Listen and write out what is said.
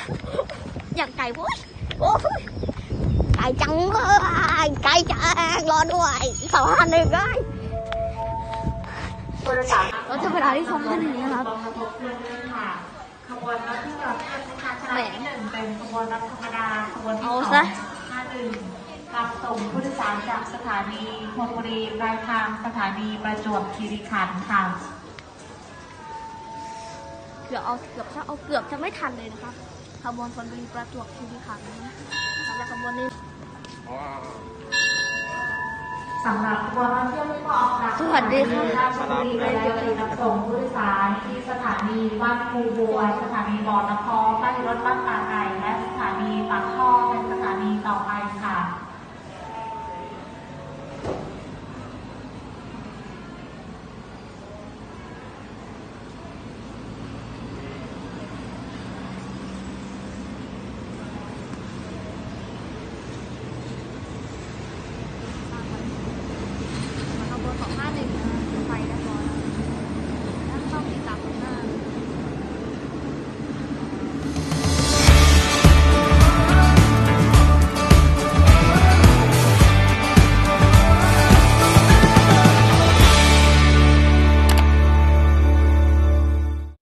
อย่างไก่โว้ยโอ้ยไก่จังเลยไก่จังรอด้วย251ได้เราจะเวลาที่251นะครับขบวนรถที่จอดนะคะขณะที่1เป็นขบวนรถธรรมดาขบวนที่2 51รับส่งผู้โดยสารจากสถานีธนบุรีปลายทางสถานีประจวบคีรีขันธ์ค่ะเกือบจะไม่ทันเลยนะครับขบวนธนบุรีประจวบคีรีขันธ์สำหรับขบวนนี้สำหรับขบวนรถเที่ยวที่ออกจากสวัสดีค่ะราชบุรีและรับส่งผู้โดยสารที่สถานีบ้านภูบัวสถานีบ่อนครใต้รถบ้านป่าไก่และสถานีปากท่อเป็นสถานีต่อไปค่ะ